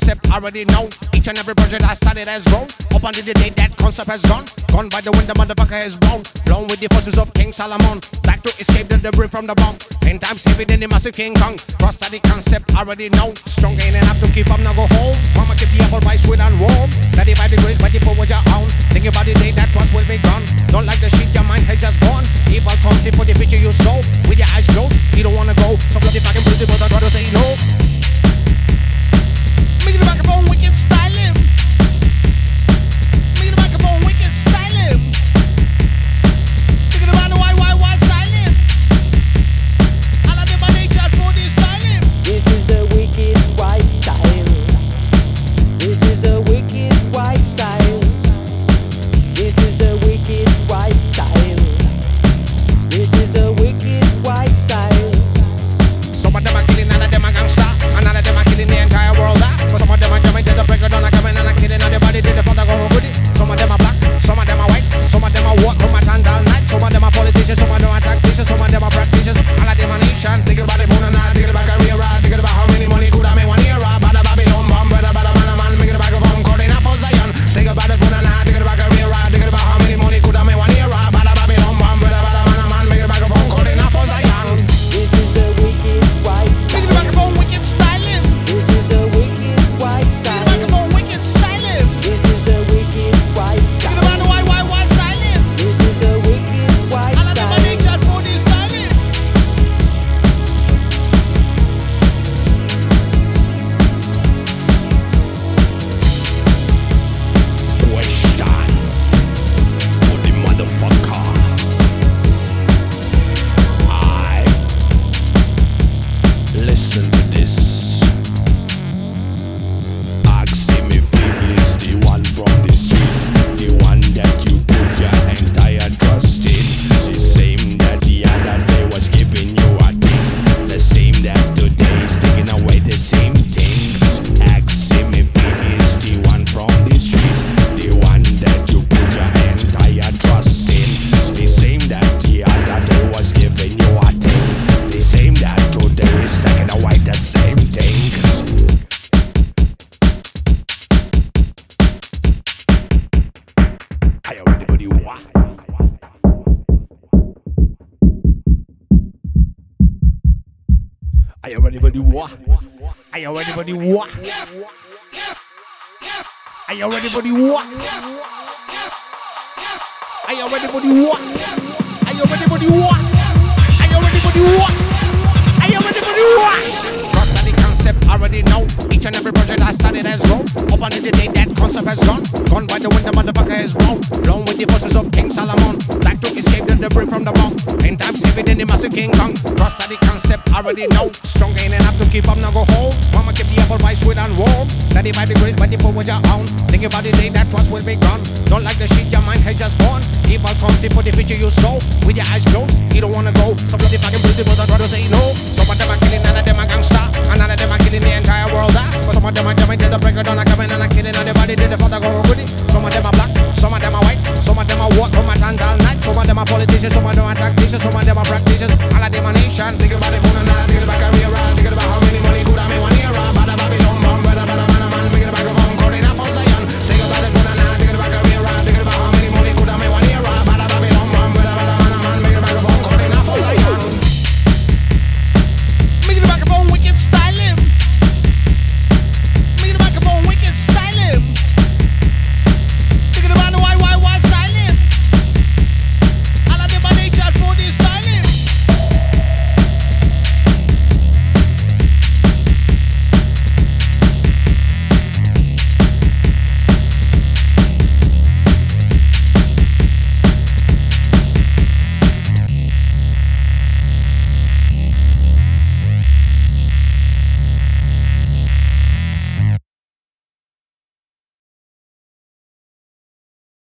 concept already know. Each and every project I started has grown. Up until the day that concept has gone. Gone by the wind, the motherfucker has blown. Blown with the forces of King Solomon. Back to escape the debris from the bomb. 10 times heavier than the massive King Kong. Trust that the concept already know. Strong ain't enough to keep up, now go home. Mama keep the apple pie sweet and warm. Daddy by the grace, by the power your own. Think about the day that trust will be gone. Don't like the shit your mind has just born. Evil comes for the future you sow. With your eyes closed, you don't wanna go. Some of the fucking principles I'd rather say no. Make the microphone wicked styling. Make the microphone wicked styling. Thinking about the why styling. I like my nature for this styling. This is the wicked white style. This is the wicked white style. This is the wicked white style. This is the wicked white style. Some of them are killing, none of them are gangsta. And none of them are killing the entire world. But some of them are jumping to the break of dawn, coming and killing everybody. Did the father go good? Some of them are black, some of them are white, some of them are walk home at all night. Some of them are politicians, some of them are tacticians, some of them are practitioners. All of them are nation. Think about the moon and I, think about career, think about how many money could I make 1 year. Bada Babylon bomb, brother, bada man, make it back of home, calling out for Zion. Think about the moon and I, think about career, think about how many money could I make 1 year. Bada Babylon bomb, brother, bada man, make it back of home, calling out for Zion. This is the wicked white style. Make the microphone wicked styling. This is the wicked white style. Make the microphone wicked styling. This is the wicked white Think style. about the why styling. This is the wicked white All of them are style. nature for this styling. Question for the motherfucker. I listen to this. Ask him if he is the one from the street, the one that you put your entire trust in, the same that the other day was giving you a thing, the same that today is taking away the same thing. Ask him if he is the one from the street, the one that you put your entire trust in, the same that the other day was giving you a thing, the same that today is taking away the same thing. Are you ready for the war? Are you ready for the war? Are you ready for the war? Are you ready for the war? Are you ready for the war? Are you ready for the war? Are you ready for the war? Are you ready for the war? Trust that the concept already know. Each and every project I started has grown. Up until the day that concept has gone. Gone by the wind, the motherfucker has blown. Blown with the forces of King Solomon. Back to escape the debris from the bomb. 10 times heavier than the massive King Kong. Trust that the concept already know. Strong ain't enough to keep up, now go home. Mama keep the apple pie sweet and warm. Daddy by the grace, by the power your own. Think about the day that trust will be gone. Don't like the shit your mind has just born. Evil comes for the future you sow. With your eyes closed, you don't wanna go. Some of the fucking principles I'd rather say no. Some of them are killing, none of them are gangsta. And none of them are killing the entire world. But some of them are jumping till the break of dawn, coming and killing everybody. Did the father go good? Some of them are black, some of them are white, some of them are walk home at all night. Some of them are politicians, some of them are tacticians, some of them are practitioners. All of them are nation. Think about the moon and I, think about career, think about how many money could I make 1